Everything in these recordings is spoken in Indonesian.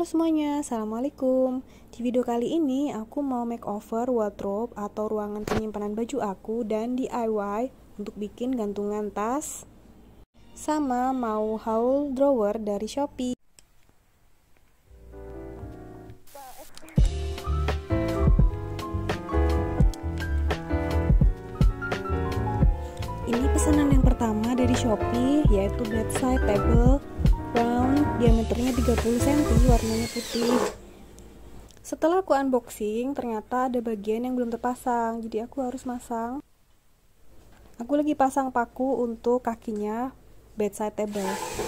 semuanya, Assalamualaikum. Di video kali ini aku mau makeover wardrobe atau ruangan penyimpanan baju aku dan DIY untuk bikin gantungan tas sama mau haul drawer dari Shopee. Ini pesanan yang pertama dari Shopee, yaitu bedside table round, diameternya 30 cm, warnanya putih. Setelah aku unboxing, ternyata ada bagian yang belum terpasang, jadi aku harus masang. Aku lagi pasang paku untuk kakinya bedside table.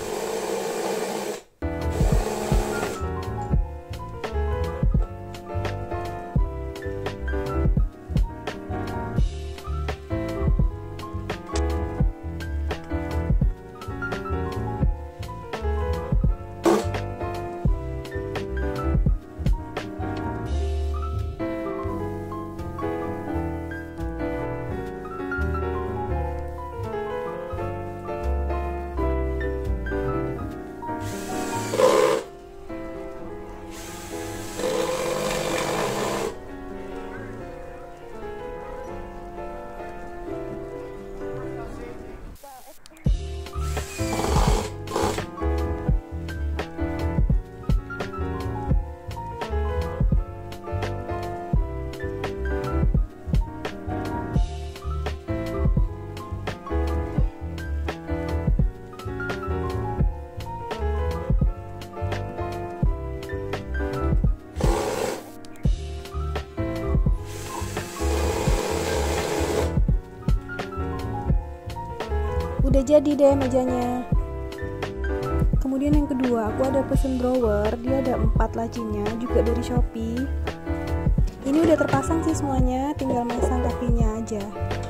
Udah jadi deh mejanya. Kemudian yang kedua, aku ada pesen drawer, dia ada 4 lacinya juga dari Shopee. Ini udah terpasang sih semuanya, tinggal masang kakinya aja.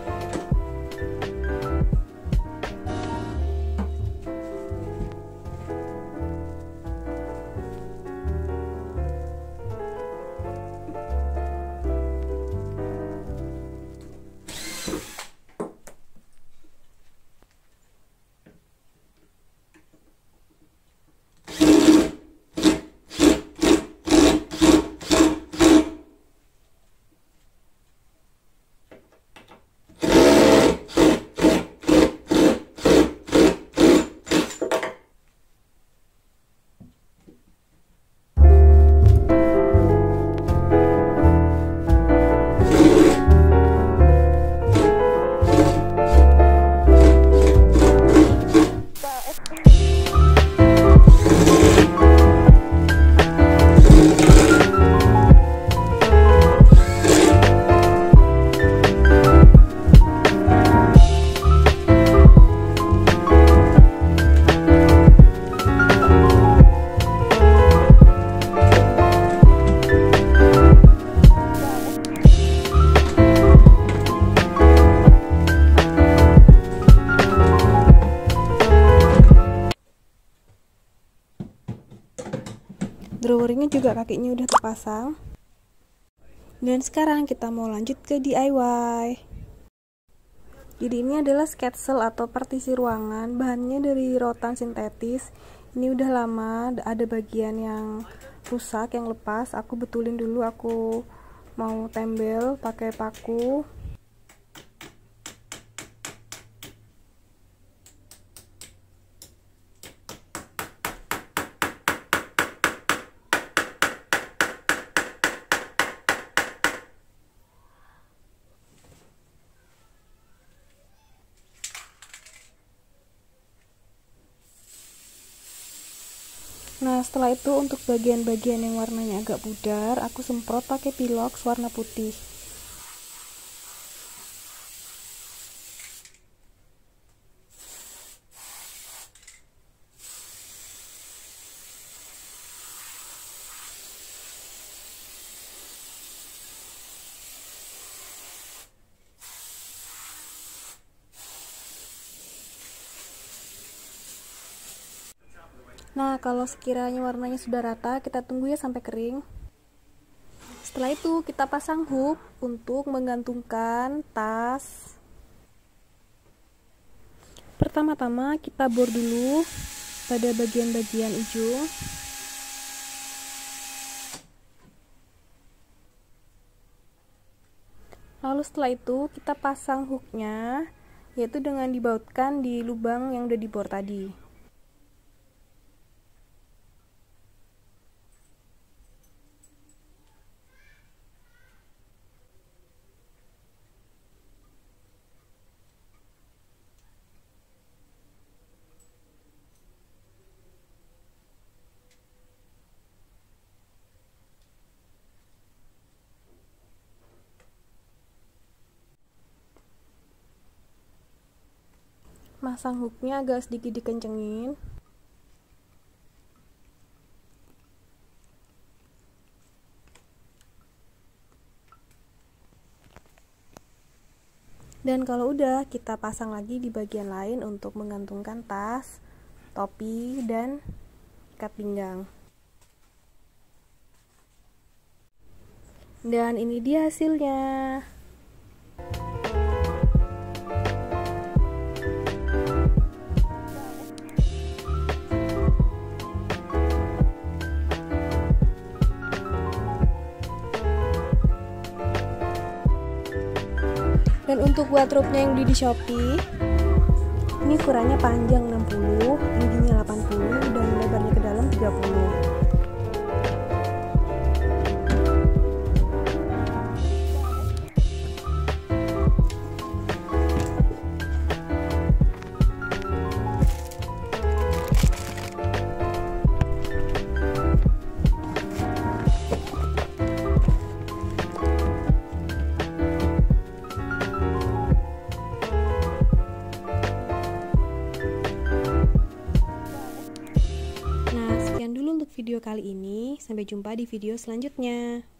Drawer ini juga kakinya udah terpasang. Dan sekarang kita mau lanjut ke DIY. Jadi ini adalah sketsel atau partisi ruangan, bahannya dari rotan sintetis. Ini udah lama, ada bagian yang rusak, yang lepas. Aku betulin dulu, aku mau tempel pakai paku. Nah, setelah itu untuk bagian-bagian yang warnanya agak pudar, aku semprot pakai pilox warna putih. Nah, kalau sekiranya warnanya sudah rata, kita tunggu ya sampai kering. Setelah itu kita pasang hook untuk menggantungkan tas. Pertama-tama kita bor dulu pada bagian-bagian ujung. Lalu setelah itu kita pasang hooknya, yaitu dengan dibautkan di lubang yang udah dibor tadi. Masang hooknya agak sedikit dikencengin. Dan kalau udah, kita pasang lagi di bagian lain untuk menggantungkan tas, topi, dan ikat pinggang. Dan ini dia hasilnya. Dan untuk wardrobe-nya yang beli di Shopee, ini ukurannya panjang 60, tingginya 80, dan lebarnya ke dalam 30. Video kali ini, sampai jumpa di video selanjutnya.